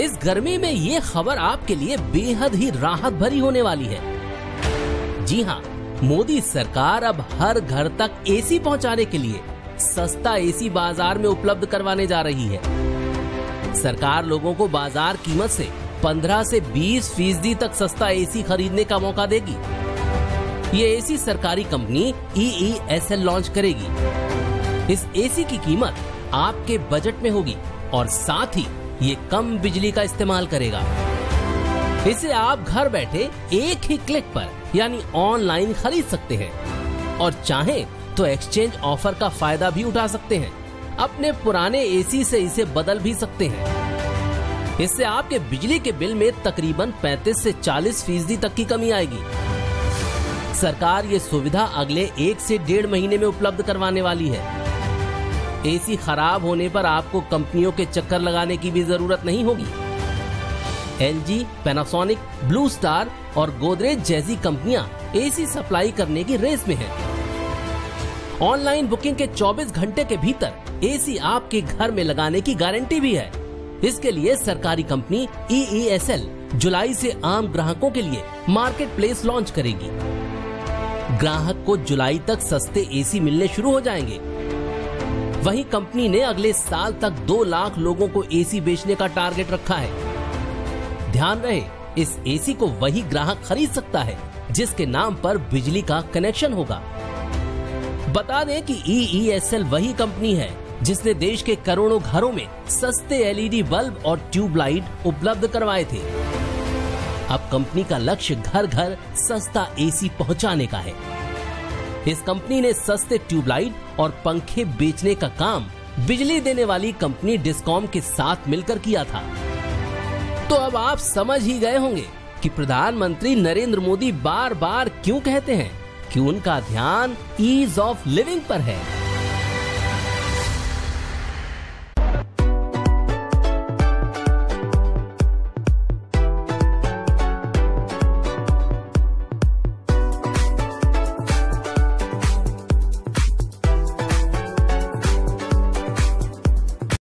इस गर्मी में ये खबर आपके लिए बेहद ही राहत भरी होने वाली है। जी हाँ, मोदी सरकार अब हर घर तक एसी पहुंचाने के लिए सस्ता एसी बाजार में उपलब्ध करवाने जा रही है। सरकार लोगों को बाजार कीमत से 15 से 20% तक सस्ता एसी खरीदने का मौका देगी। ये एसी सरकारी कंपनी EESL लॉन्च करेगी। इस एसी की कीमत आपके बजट में होगी और साथ ही ये कम बिजली का इस्तेमाल करेगा। इसे आप घर बैठे एक ही क्लिक पर यानी ऑनलाइन खरीद सकते हैं और चाहें तो एक्सचेंज ऑफर का फायदा भी उठा सकते हैं। अपने पुराने एसी से इसे बदल भी सकते हैं। इससे आपके बिजली के बिल में तकरीबन 35 से 40% तक की कमी आएगी। सरकार ये सुविधा अगले 1 से 1.5 महीने में उपलब्ध करवाने वाली है। एसी खराब होने पर आपको कंपनियों के चक्कर लगाने की भी जरूरत नहीं होगी। LG, पैनासोनिक, ब्लू स्टार और गोदरेज जैसी कंपनियां एसी सप्लाई करने की रेस में हैं। ऑनलाइन बुकिंग के 24 घंटे के भीतर एसी आपके घर में लगाने की गारंटी भी है। इसके लिए सरकारी कंपनी EESL जुलाई से आम ग्राहकों के लिए मार्केट प्लेस लॉन्च करेगी। ग्राहक को जुलाई तक सस्ते एसी मिलने शुरू हो जाएंगे। वहीं कंपनी ने अगले साल तक 2 लाख लोगों को एसी बेचने का टारगेट रखा है। ध्यान रहे, इस एसी को वही ग्राहक खरीद सकता है जिसके नाम पर बिजली का कनेक्शन होगा। बता दें कि EESL वही कंपनी है जिसने देश के करोड़ों घरों में सस्ते LED बल्ब और ट्यूबलाइट उपलब्ध करवाए थे। अब कंपनी का लक्ष्य घर घर सस्ता एसी पहुंचाने का है। इस कंपनी ने सस्ते ट्यूबलाइट और पंखे बेचने का काम बिजली देने वाली कंपनी डिस्कॉम के साथ मिलकर किया था। तो अब आप समझ ही गए होंगे कि प्रधानमंत्री नरेंद्र मोदी बार बार क्यों कहते हैं कि उनका ध्यान ईज ऑफ लिविंग पर है।